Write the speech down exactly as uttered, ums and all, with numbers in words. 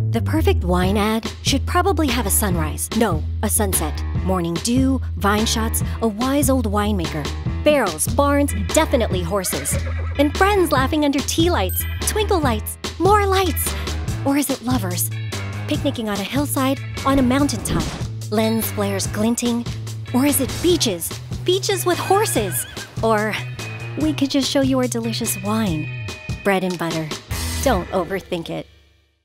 The perfect wine ad should probably have a sunrise, no, a sunset, morning dew, vine shots, a wise old winemaker, barrels, barns, definitely horses, and friends laughing under tea lights, twinkle lights, more lights. Or is it lovers, picnicking on a hillside, on a mountaintop, lens flares glinting? Or is it beaches, beaches with horses? Or we could just show you our delicious wine, bread and butter. Don't overthink it.